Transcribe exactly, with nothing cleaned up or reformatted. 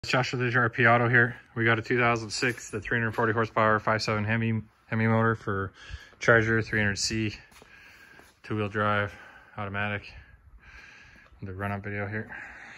Josh with the R P Auto here. We got a two thousand six, the three hundred forty horsepower five point seven Hemi Hemi motor for Charger three hundred C, two-wheel drive, automatic. The run-up video here.